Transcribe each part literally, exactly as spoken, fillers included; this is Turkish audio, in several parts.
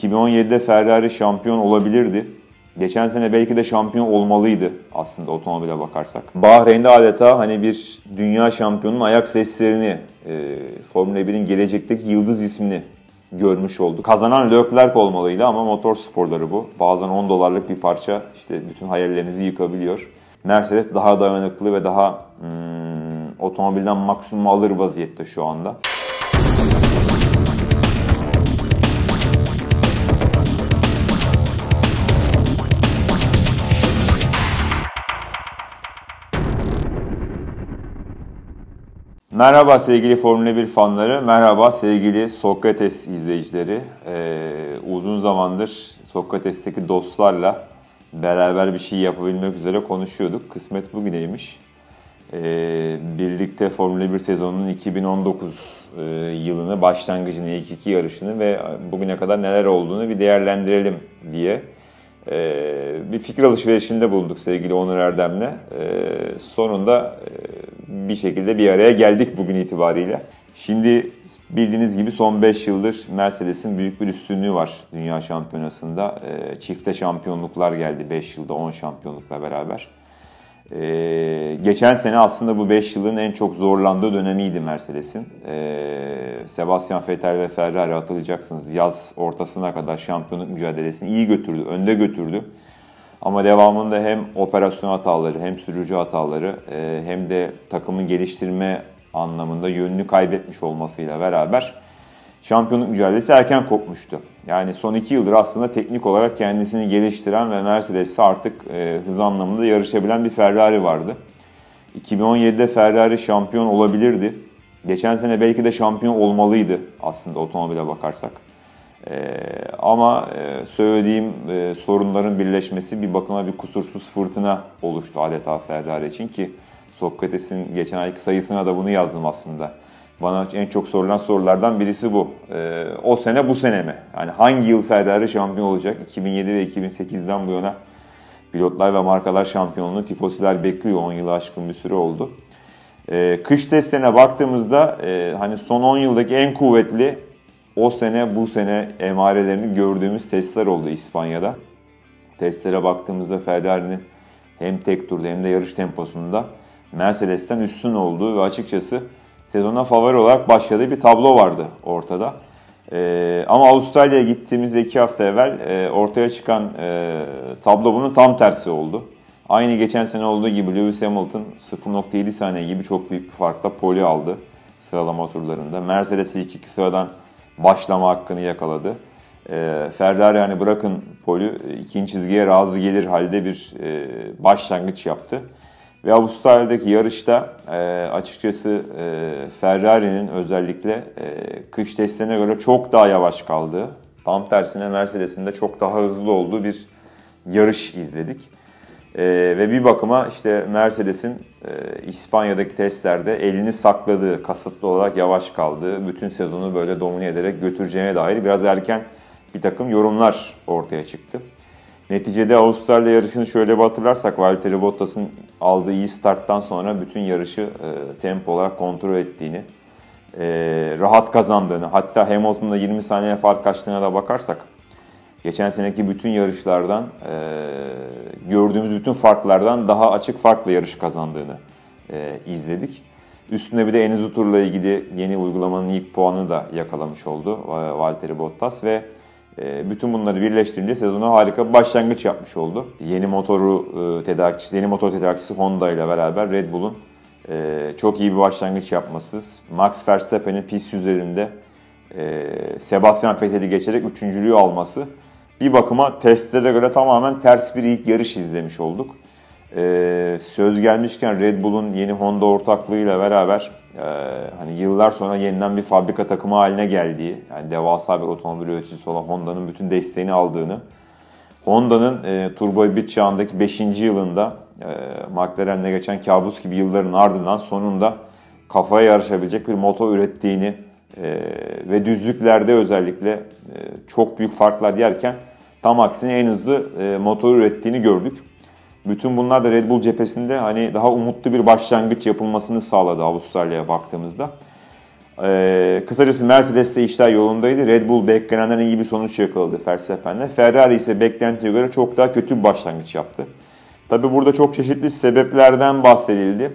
iki bin on yedide Ferrari şampiyon olabilirdi. Geçen sene belki de şampiyon olmalıydı aslında otomobile bakarsak. Bahreyn'de adeta hani bir dünya şampiyonunun ayak seslerini, e, Formula birin gelecekteki yıldız ismini görmüş olduk. Kazanan Leclerc olmalıydı ama motor sporları bu. Bazen on dolarlık bir parça işte bütün hayallerinizi yıkabiliyor. Mercedes daha dayanıklı ve daha hmm, otomobilden maksimum alır vaziyette şu anda. Merhaba sevgili Formula bir fanları, merhaba sevgili Sokrates izleyicileri. Ee, uzun zamandır Sokrates'teki dostlarla beraber bir şey yapabilmek üzere konuşuyorduk. Kısmet bugüneymiş. Ee, birlikte Formula bir sezonunun iki bin on dokuz e, yılını, başlangıcını, ilk iki yarışını ve bugüne kadar neler olduğunu bir değerlendirelim diye e, bir fikir alışverişinde bulunduk sevgili Onur Erdem'le. E, sonunda e, bir şekilde bir araya geldik bugün itibariyle. Şimdi bildiğiniz gibi son beş yıldır Mercedes'in büyük bir üstünlüğü var Dünya Şampiyonası'nda. E, çifte şampiyonluklar geldi beş yılda on şampiyonlukla beraber. Ee, geçen sene aslında bu beş yılın en çok zorlandığı dönemiydi Mercedes'in. Ee, Sebastian Vettel ve Ferrari hatırlayacaksınız yaz ortasına kadar şampiyonluk mücadelesini iyi götürdü, önde götürdü. Ama devamında hem operasyon hataları hem sürücü hataları e, hem de takımın geliştirme anlamında yönünü kaybetmiş olmasıyla beraber şampiyonluk mücadelesi erken kopmuştu. Yani son iki yıldır aslında teknik olarak kendisini geliştiren ve Mercedes'e artık e, hız anlamında yarışabilen bir Ferrari vardı. iki bin on yedide Ferrari şampiyon olabilirdi. Geçen sene belki de şampiyon olmalıydı aslında otomobile bakarsak. E, ama e, söylediğim e, sorunların birleşmesi bir bakıma bir kusursuz fırtına oluştu adeta Ferrari için ki Sokrates'in geçen ayki sayısına da bunu yazdım aslında. Bana en çok sorulan sorulardan birisi bu. Ee, o sene bu sene mi? Yani hangi yıl Ferrari şampiyon olacak? iki bin yedi ve iki bin sekizden bu yana pilotlar ve markalar şampiyonluğunu tifosiler bekliyor. on yılı aşkın bir süre oldu. Ee, kış testlerine baktığımızda e, hani son on yıldaki en kuvvetli o sene bu sene emarelerini gördüğümüz testler oldu İspanya'da. Testlere baktığımızda Ferrari'nin hem tek turda hem de yarış temposunda Mercedes'ten üstün olduğu ve açıkçası sezona favori olarak başladığı bir tablo vardı ortada. Ee, ama Avustralya'ya gittiğimizde iki hafta evvel e, ortaya çıkan e, tablo bunun tam tersi oldu. Aynı geçen sene olduğu gibi Lewis Hamilton sıfır nokta yedi saniye gibi çok büyük bir farkla pole aldı sıralama turlarında. Mercedes ilk iki sıradan başlama hakkını yakaladı. E, Ferrari yani bırakın pole ikinci çizgiye razı gelir halde bir e, başlangıç yaptı. Ve Avustralya'daki yarışta e, açıkçası e, Ferrari'nin özellikle e, kış testlerine göre çok daha yavaş kaldığı, tam tersine Mercedes'in de çok daha hızlı olduğu bir yarış izledik. E, ve bir bakıma işte Mercedes'in e, İspanya'daki testlerde elini sakladığı, kasıtlı olarak yavaş kaldığı, bütün sezonu böyle domine ederek götüreceğine dair biraz erken bir takım yorumlar ortaya çıktı. Neticede Avustralya yarışını şöyle bir hatırlarsak Valtteri Bottas'ın aldığı iyi starttan sonra bütün yarışı e, tempo olarak kontrol ettiğini, e, rahat kazandığını, hatta Hamilton'da yirmi saniye fark açtığına da bakarsak geçen seneki bütün yarışlardan e, gördüğümüz bütün farklardan daha açık farkla yarış kazandığını e, izledik. Üstüne bir de Enzo Tur'la ilgili yeni uygulamanın ilk puanını da yakalamış oldu e, Valtteri Bottas ve bütün bunları birleştirince sezona harika bir başlangıç yapmış oldu. Yeni motoru tedarikçisi, yeni motor tedarikçisi Honda ile beraber Red Bull'un çok iyi bir başlangıç yapması, Max Verstappen'in pist üzerinde Sebastian Vettel'i geçerek üçüncülüğü alması bir bakıma testlere göre tamamen ters bir ilk yarış izlemiş olduk. Söz gelmişken Red Bull'un yeni Honda ortaklığıyla beraber Ee, hani yıllar sonra yeniden bir fabrika takımı haline geldiği, yani devasa bir otomobil üreticisi olan Honda'nın bütün desteğini aldığını, Honda'nın e, turbo hibrit çağındaki beşinci yılında e, McLaren'le geçen kabus gibi yılların ardından sonunda kafaya yarışabilecek bir motor ürettiğini e, ve düzlüklerde özellikle e, çok büyük farklar yerken tam aksine en hızlı e, motor ürettiğini gördük. Bütün bunlar da Red Bull cephesinde hani daha umutlu bir başlangıç yapılmasını sağladı Avustralya'ya baktığımızda. Ee, kısacası Mercedes'te işler yolundaydı. Red Bull beklenenden iyi bir sonuç yakaladı Verstappen'le. Ferrari ise beklentiye göre çok daha kötü bir başlangıç yaptı. Tabi burada çok çeşitli sebeplerden bahsedildi.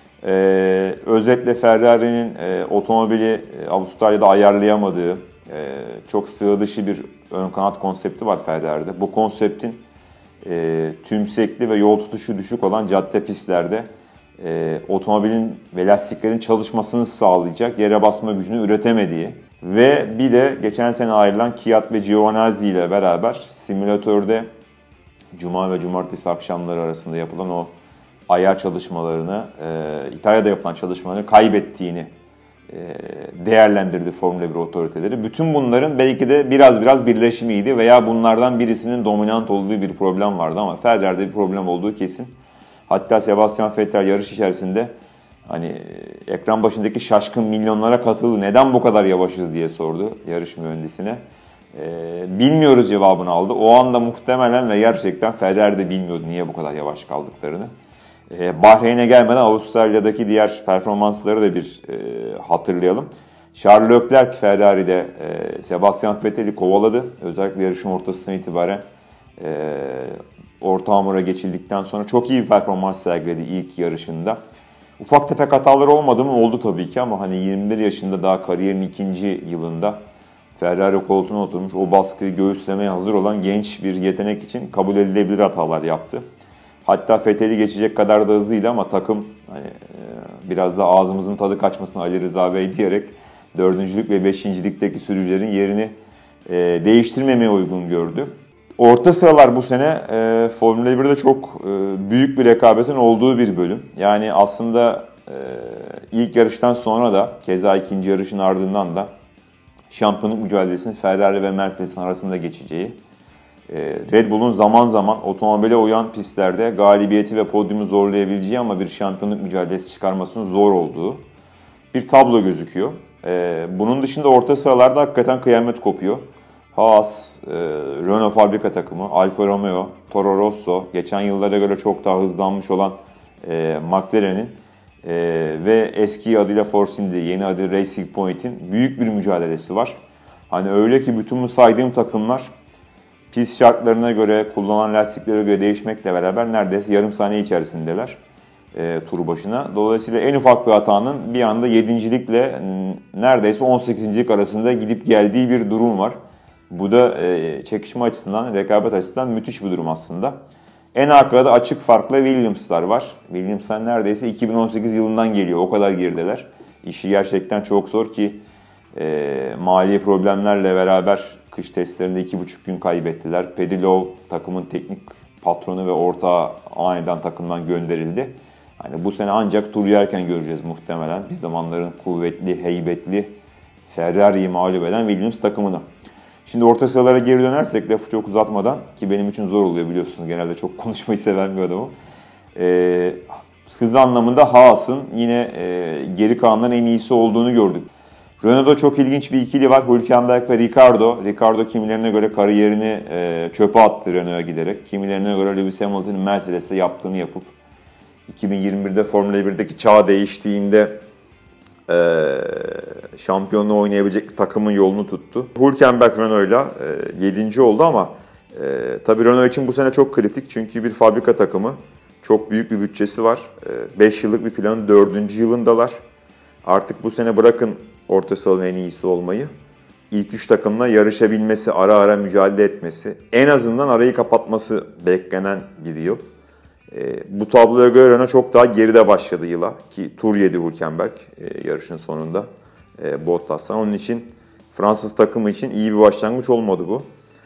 Ee, özetle Ferrari'nin e, otomobili e, Avustralya'da ayarlayamadığı, e, çok sıra dışı bir ön kanat konsepti var Ferrari'de. Bu konseptin e, tümsekli ve yol tutuşu düşük olan cadde pistlerde e, otomobilin ve lastiklerin çalışmasını sağlayacak yere basma gücünü üretemediği ve bir de geçen sene ayrılan Kvyat ve Giovinazzi ile beraber simülatörde Cuma ve Cumartesi akşamları arasında yapılan o ayar çalışmalarını, e, İtalya'da yapılan çalışmaları kaybettiğini e, değerlendirdi Formula bir otoriteleri. Bütün bunların belki de biraz biraz birleşimiydi veya bunlardan birisinin dominant olduğu bir problem vardı ama Ferrari'de bir problem olduğu kesin. Hatta Sebastian Vettel yarış içerisinde hani ekran başındaki şaşkın milyonlara katıldı. Neden bu kadar yavaşız diye sordu yarış mühendisine. Ee, bilmiyoruz cevabını aldı. O anda muhtemelen ve gerçekten Ferrari de bilmiyordu niye bu kadar yavaş kaldıklarını. Ee, Bahreyn'e gelmeden Avustralya'daki diğer performansları da bir e, hatırlayalım. Charles Leclerc Ferrari'de e, Sebastian Vettel'i kovaladı. Özellikle yarışın ortasından itibaren e, orta hamura geçildikten sonra çok iyi bir performans sergiledi ilk yarışında. Ufak tefek hatalar olmadı mı? Oldu tabii ki ama hani yirmi bir yaşında daha kariyerin ikinci yılında Ferrari koltuğuna oturmuş, o baskıyı göğüslemeye hazır olan genç bir yetenek için kabul edilebilir hatalar yaptı. Hatta Vettel'i geçecek kadar da hızlıydı ama takım hani, e, biraz da ağzımızın tadı kaçmasın Ali Rıza Bey diyerek dördüncülük ve beşincilikteki sürücülerin yerini e, değiştirmemeye uygun gördü. Orta sıralar bu sene e, Formula birde çok e, büyük bir rekabetin olduğu bir bölüm. Yani aslında e, ilk yarıştan sonra da keza ikinci yarışın ardından da şampiyonluk mücadelesinin Ferrari ve Mercedes'in arasında geçeceği, Red Bull'un zaman zaman otomobile uyan pistlerde galibiyeti ve podyumu zorlayabileceği ama bir şampiyonluk mücadelesi çıkarmasının zor olduğu bir tablo gözüküyor. Bunun dışında orta sıralarda hakikaten kıyamet kopuyor. Haas, Renault fabrika takımı, Alfa Romeo, Toro Rosso, geçen yıllara göre çok daha hızlanmış olan McLaren'in ve eski adıyla Force Indy, yeni adı Racing Point'in büyük bir mücadelesi var. Hani öyle ki bütün bu saydığım takımlar pist şartlarına göre, kullanılan lastiklere göre değişmekle beraber neredeyse yarım saniye içerisindeler e, tur başına. Dolayısıyla en ufak bir hatanın bir anda yedincilikle neredeyse on sekizincilik arasında gidip geldiği bir durum var. Bu da e, çekişme açısından, rekabet açısından müthiş bir durum aslında. En arkada açık farklı Williams'lar var. Williams'lar neredeyse iki bin on sekiz yılından geliyor, o kadar gerideler. İşi gerçekten çok zor ki e, mali problemlerle beraber kış testlerinde iki buçuk gün kaybettiler. Paddy Lowe takımın teknik patronu ve ortağı aniden takımdan gönderildi. Hani bu sene ancak tur yerken göreceğiz muhtemelen. Bir zamanların kuvvetli, heybetli Ferrari'yi mağlup eden Williams takımını. Şimdi orta sıralara geri dönersek lafı çok uzatmadan, ki benim için zor oluyor biliyorsunuz. Genelde çok konuşmayı seven bir adamım. Ee, hız anlamında Haas'ın yine e, geri kalanların en iyisi olduğunu gördük. Renault'da çok ilginç bir ikili var. Hülkenberg ve Ricciardo. Ricciardo kimilerine göre kariyerini e, çöpe attı Renault'a giderek. Kimilerine göre Lewis Hamilton'ın Mercedes'e yaptığını yapıp iki bin yirmi birde Formula birdeki çağ değiştiğinde e, şampiyonluğu oynayabilecek takımın yolunu tuttu. Hülkenberg Renault'la e, yedinci oldu ama e, tabii Renault için bu sene çok kritik. Çünkü bir fabrika takımı. Çok büyük bir bütçesi var. beş yıllık bir planın dördüncü yılındalar. Artık bu sene bırakın orta sıranın en iyisi olmayı, İlk üç takımla yarışabilmesi, ara ara mücadele etmesi, en azından arayı kapatması beklenen bir yıl. E, bu tabloya göre Renault çok daha geride başladı yıla ki tur yedi Hülkenberg e, yarışın sonunda e, Bottas'tan. Onun için Fransız takımı için iyi bir başlangıç olmadı bu.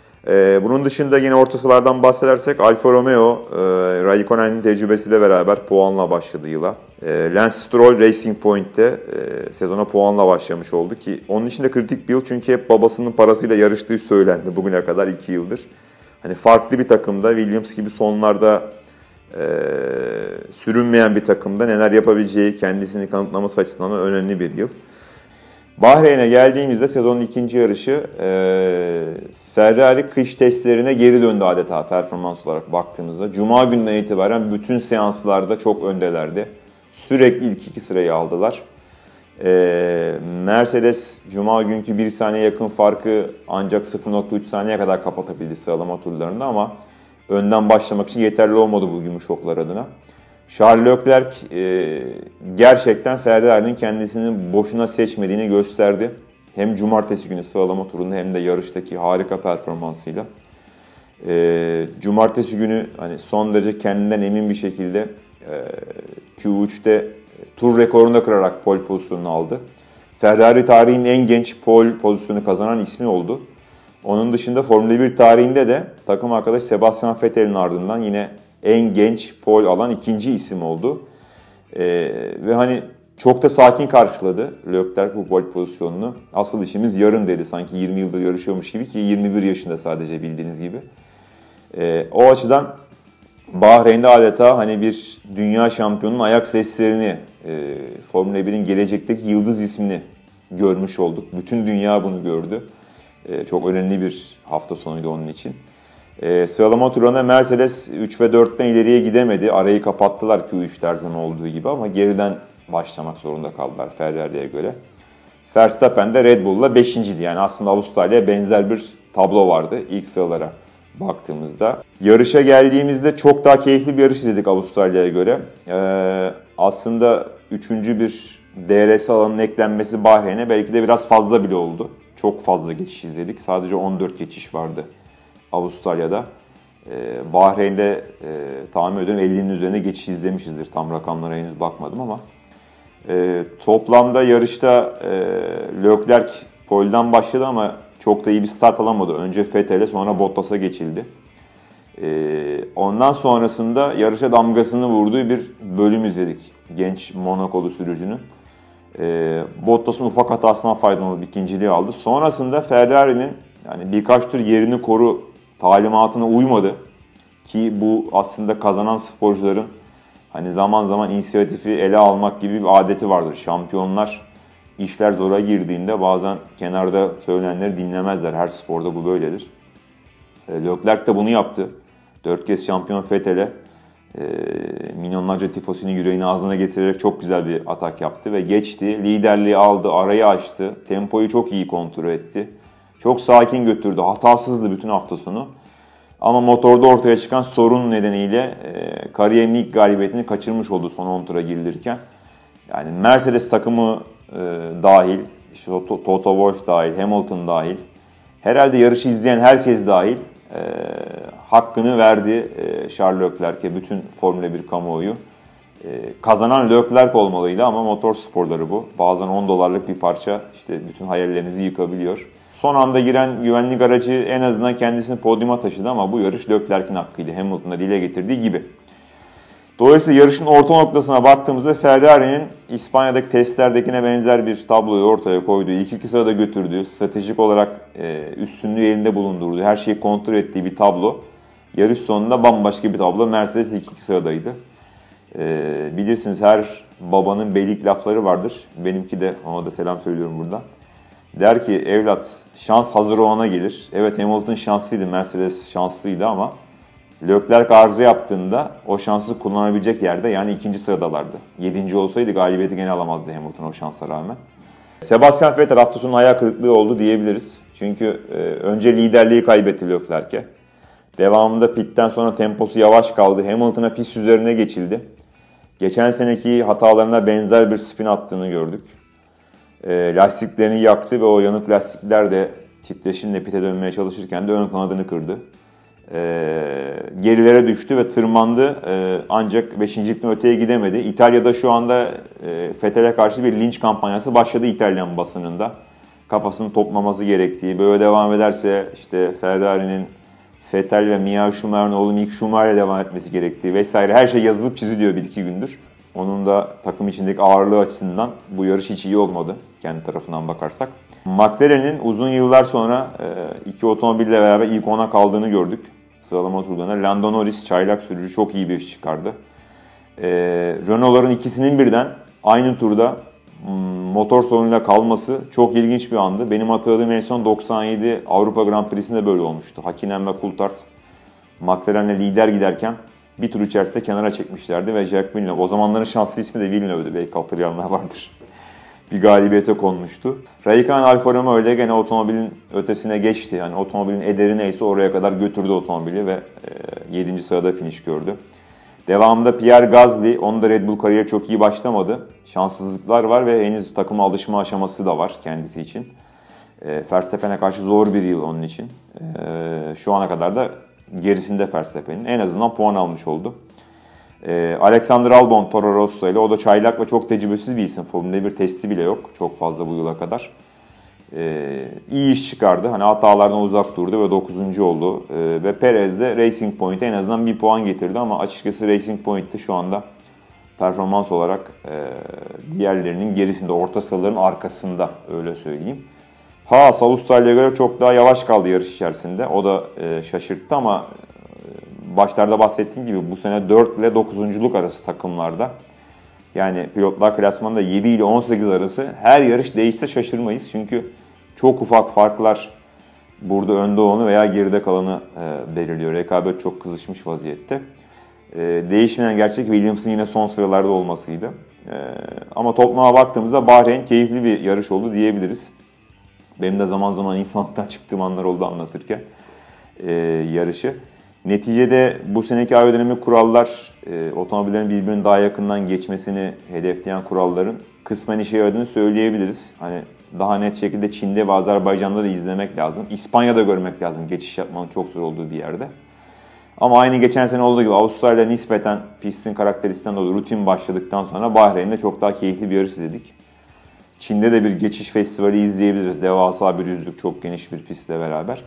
E, bunun dışında yine orta sıralardan bahsedersek Alfa Romeo, e, Raikkonen'in tecrübesiyle beraber puanla başladı yıla. E, Lance Stroll Racing Point'te e, sezona puanla başlamış oldu ki onun için de kritik bir yıl çünkü hep babasının parasıyla yarıştığı söylendi bugüne kadar iki yıldır. Hani farklı bir takımda, Williams gibi sonlarda e, sürünmeyen bir takımda neler yapabileceği, kendisini kanıtlaması açısından önemli bir yıl. Bahreyn'e geldiğimizde sezonun ikinci yarışı e, Ferrari kış testlerine geri döndü adeta performans olarak baktığımızda. Cuma günden itibaren bütün seanslarda çok öndelerdi. Sürekli ilk iki sırayı aldılar. Ee, Mercedes Cuma günkü bir saniye yakın farkı ancak sıfır nokta üç saniye kadar kapatabildi sıralama turlarında ama önden başlamak için yeterli olmadı bu yumuşaklar adına. Charles Leclerc e, gerçekten Ferrari'nin kendisini boşuna seçmediğini gösterdi. Hem cumartesi günü sıralama turunda hem de yarıştaki harika performansıyla. E, cumartesi günü hani son derece kendinden emin bir şekilde e, Q üç'te tur rekorunu da kırarak pole pozisyonunu aldı. Ferrari tarihinin en genç pole pozisyonu kazanan ismi oldu. Onun dışında Formula bir tarihinde de takım arkadaş Sebastian Vettel'in ardından yine en genç pole alan ikinci isim oldu. Ee, ve hani çok da sakin karşıladı Leclerc bu pole pozisyonunu. Asıl işimiz yarın dedi. Sanki yirmi yıldır yarışıyormuş gibi ki yirmi bir yaşında sadece bildiğiniz gibi. Ee, o açıdan Bahreyn'de adeta hani bir dünya şampiyonunun ayak seslerini, e, Formula bir'in gelecekteki yıldız ismini görmüş olduk. Bütün dünya bunu gördü. E, çok önemli bir hafta sonuydu onun için. E, sıralama turuna Mercedes üç ve dörtten ileriye gidemedi. Arayı kapattılar Q üç'te her zaman olduğu gibi ama geriden başlamak zorunda kaldılar Ferrari'ye göre. Verstappen de Red Bull'la beşinciydi. Yani aslında Avustralya'ya benzer bir tablo vardı ilk sıralara baktığımızda. Yarışa geldiğimizde çok daha keyifli bir yarış izledik Avustralya'ya göre. Ee, aslında üçüncü bir D R S alanının eklenmesi Bahreyn'e belki de biraz fazla bile oldu. Çok fazla geçiş izledik. Sadece on dört geçiş vardı Avustralya'da. Ee, Bahreyn'de e, tahmin ediyorum ellinin üzerine geçiş izlemişizdir. Tam rakamlara henüz bakmadım ama. E, toplamda yarışta e, Leclerc pole'den başladı ama çok da iyi bir start alamadı. Önce Vettel'e sonra Bottas'a geçildi. Ee, ondan sonrasında yarışa damgasını vurduğu bir bölüm izledik. Genç Monakolu sürücünün. Ee, Bottas'ın ufak hatasından faydalanıp ikinciliği aldı. Sonrasında Ferrari'nin yani birkaç tur yerini koru talimatına uymadı. Ki bu aslında kazanan sporcuların hani zaman zaman inisiyatifi ele almak gibi bir adeti vardır. Şampiyonlar İşler zora girdiğinde bazen kenarda söylenenleri dinlemezler. Her sporda bu böyledir. E, Leclerc de bunu yaptı. Dört kez şampiyon Vettel'e e, milyonlarca tifosinin yüreğini ağzına getirerek çok güzel bir atak yaptı ve geçti. Liderliği aldı, arayı açtı. Tempoyu çok iyi kontrol etti. Çok sakin götürdü. Hatasızdı bütün hafta sonu. Ama motorda ortaya çıkan sorun nedeniyle e, kariyerin ilk galibiyetini kaçırmış oldu son on tura girilirken. Yani Mercedes takımı e, dahil, işte Toto Wolff dahil, Hamilton dahil, herhalde yarışı izleyen herkes dahil e, hakkını verdi e, Charles Leclerc'e, bütün Formula bir kamuoyu. E, kazanan Leclerc olmalıydı ama motor sporları bu. Bazen on dolarlık bir parça işte bütün hayallerinizi yıkabiliyor. Son anda giren güvenlik aracı en azından kendisini podyuma taşıdı ama bu yarış Leclerc'in hakkıydı. Hamilton'da dile getirdiği gibi. Dolayısıyla yarışın orta noktasına baktığımızda Ferrari'nin İspanya'daki testlerdekine benzer bir tabloyu ortaya koyduğu, ilk iki sırada götürdüğü, stratejik olarak e, üstünlüğü elinde bulundurduğu, her şeyi kontrol ettiği bir tablo. Yarış sonunda bambaşka bir tablo. Mercedes ilk iki sıradaydı. E, bilirsiniz her babanın beylik lafları vardır. Benimki de, ona da selam söylüyorum buradan. Der ki evlat şans hazır olana gelir. Evet Hamilton şanslıydı, Mercedes şanslıydı ama Leclerc arıza yaptığında o şansı kullanabilecek yerde yani ikinci sıradalardı. Yedinci olsaydı galibiyeti gene alamazdı Hamilton o şansa rağmen. Sebastian Vettel hafta sonu ayağı kırıklığı oldu diyebiliriz. Çünkü e, önce liderliği kaybetti Leclerc'e. Devamında pitten sonra temposu yavaş kaldı. Hamilton'a pist üzerine geçildi. Geçen seneki hatalarına benzer bir spin attığını gördük. E, lastiklerini yaktı ve o yanık lastikler de titreşimle pite dönmeye çalışırken de ön kanadını kırdı. E, gerilere düştü ve tırmandı e, ancak beşincilikten öteye gidemedi. İtalya'da şu anda e, Vettel'e karşı bir linç kampanyası başladı İtalyan basınında. Kafasını toplaması gerektiği, böyle devam ederse işte Ferrari'nin Vettel ve Michael Schumacher'in oğlu Mick Schumacher'le devam etmesi gerektiği vesaire her şey yazılıp çiziliyor bir iki gündür. Onun da takım içindeki ağırlığı açısından bu yarış hiç iyi olmadı kendi tarafından bakarsak. McLaren'in uzun yıllar sonra iki otomobille beraber ilk ona kaldığını gördük. Sıralama turlarında Lando Norris çaylak sürücü çok iyi bir iş çıkardı. Renault'ların ikisinin birden aynı turda motor sorunuyla kalması çok ilginç bir andı. Benim hatırladığım en son doksan yedi Avrupa Grand Prix'sinde böyle olmuştu. Hakkinen ve Coulthard McLaren'le lider giderken bir tur içerisinde kenara çekmişlerdi ve Jacques Villeneuve, o zamanların şanslı ismi de Villeneuve'di, belki hatırlayanlar vardır. bir galibiyete konmuştu. Raikkonen Alfa Romeo öyle gene otomobilin ötesine geçti. Yani otomobilin ederi neyse oraya kadar götürdü otomobili ve yedinci sırada finish gördü. Devamında Pierre Gasly, onun da Red Bull kariyeri çok iyi başlamadı. Şanssızlıklar var ve henüz takıma alışma aşaması da var kendisi için. E, Verstappen'e karşı zor bir yıl onun için. E, şu ana kadar da gerisinde Verstappen'in. En azından puan almış oldu. E, Alexander Albon, Toro Rosso ile, o da çaylak ve çok tecrübesiz bir isim. Formula bir testi bile yok çok fazla bu yıla kadar. E, iyi iş çıkardı. Hani hatalardan uzak durdu ve dokuzuncu oldu. E, ve Perez de Racing Point'e en azından bir puan getirdi ama açıkçası Racing Point'te şu anda performans olarak e, diğerlerinin gerisinde, orta sıraların arkasında, öyle söyleyeyim. Haas Avustralya'ya göre çok daha yavaş kaldı yarış içerisinde. O da e, şaşırttı ama e, başlarda bahsettiğim gibi bu sene dört ile dokuzunculuk arası takımlarda. Yani pilotlar klasmanında yedi ile on sekiz arası, her yarış değişse şaşırmayız. Çünkü çok ufak farklar burada önde olanı veya geride kalanı e, belirliyor. Rekabet çok kızışmış vaziyette. E, değişmeyen gerçek Williams'ın yine son sıralarda olmasıydı. E, ama toplama baktığımızda Bahreyn keyifli bir yarış oldu diyebiliriz. Benim de zaman zaman insanlıktan çıktığım anlar oldu anlatırken e, yarışı. Neticede bu seneki aerodinamik kurallar, e, otomobillerin birbirinin daha yakından geçmesini hedefleyen kuralların kısmen işe yaradığını söyleyebiliriz. Hani daha net şekilde Çin'de ve Azerbaycan'da da izlemek lazım. İspanya'da görmek lazım geçiş yapmanın çok zor olduğu bir yerde. Ama aynı geçen sene olduğu gibi Avustralya nispeten pistin karakteristiğinden dolayı rutin başladıktan sonra Bahreyn'de çok daha keyifli bir yarış izledik. Çin'de de bir geçiş festivali izleyebiliriz. Devasa bir yüzlük, çok geniş bir pistle beraber.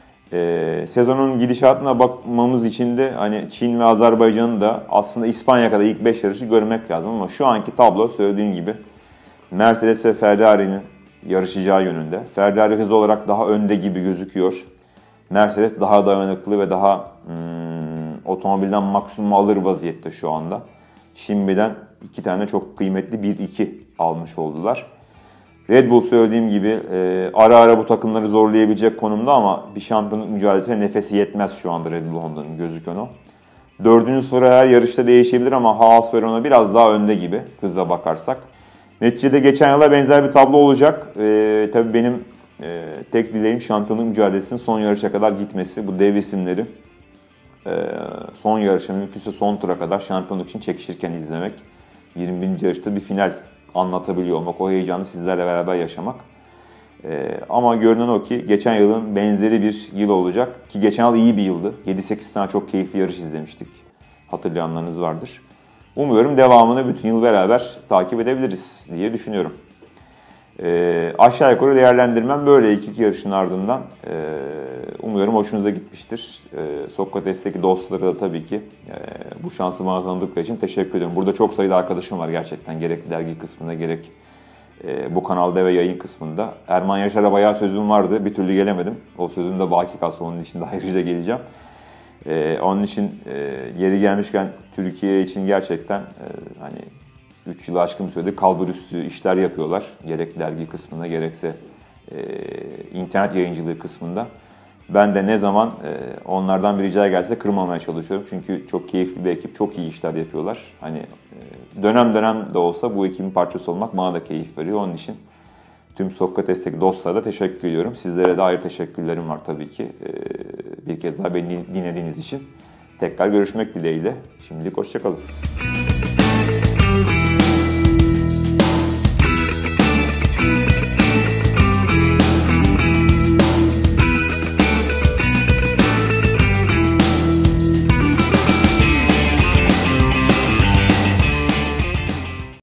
Ee, sezonun gidişatına bakmamız için de hani Çin ve Azerbaycan'ın da aslında İspanya kadar ilk beş yarışı görmek lazım ama şu anki tablo söylediğim gibi Mercedes ve Ferrari'nin yarışacağı yönünde. Ferrari hız olarak daha önde gibi gözüküyor. Mercedes daha dayanıklı ve daha hmm, otomobilden maksimum alır vaziyette şu anda. Şimdiden iki tane çok kıymetli bir iki almış oldular. Red Bull söylediğim gibi e, ara ara bu takımları zorlayabilecek konumda ama bir şampiyonluk mücadelesine nefesi yetmez şu anda Red Bull Honda'nın, gözüken o. Dördüncü sıra her yarışta değişebilir ama Haas ve Renault biraz daha önde gibi hıza bakarsak. Neticede geçen yıla benzer bir tablo olacak. E, tabii benim e, tek dileğim şampiyonluk mücadelesinin son yarışa kadar gitmesi. Bu dev isimleri e, son yarışa, mümkünse son tura kadar şampiyonluk için çekişirken izlemek. yirmi birinci yarışta bir final anlatabiliyor olmak, o heyecanı sizlerle beraber yaşamak. Ee, ama görünen o ki geçen yılın benzeri bir yıl olacak. Ki geçen yıl iyi bir yıldı. yedi sekiz tane çok keyifli yarış izlemiştik. Hatırlayanlarınız vardır. Umuyorum devamını bütün yıl beraber takip edebiliriz diye düşünüyorum. Ee, aşağı yukarı değerlendirmem böyle iki, iki yarışın ardından. Ee, umuyorum hoşunuza gitmiştir. Ee, Sokrates'teki dostları da tabii ki e, bu şansı bana tanıdıkları için teşekkür ediyorum. Burada çok sayıda arkadaşım var gerçekten. Gerek dergi kısmında gerek e, bu kanalda ve yayın kısmında. Erman Yaşar'a bayağı sözüm vardı. Bir türlü gelemedim. O sözüm de baki kalsın. Onun için de ayrıca geleceğim. Ee, onun için e, yeri gelmişken Türkiye için gerçekten e, hani üç yılı aşkın bir süredir kalburüstü işler yapıyorlar. Gerek dergi kısmında gerekse e, internet yayıncılığı kısmında. Ben de ne zaman e, onlardan bir rica gelse kırmamaya çalışıyorum. Çünkü çok keyifli bir ekip, çok iyi işler yapıyorlar. Hani e, dönem dönem de olsa bu ekibin parçası olmak bana da keyif veriyor. Onun için tüm Sokrates'teki dostlara da teşekkür ediyorum. Sizlere de ayrı teşekkürlerim var tabii ki. E, bir kez daha beni dinlediğiniz için. Tekrar görüşmek dileğiyle. Şimdilik hoşça kalın.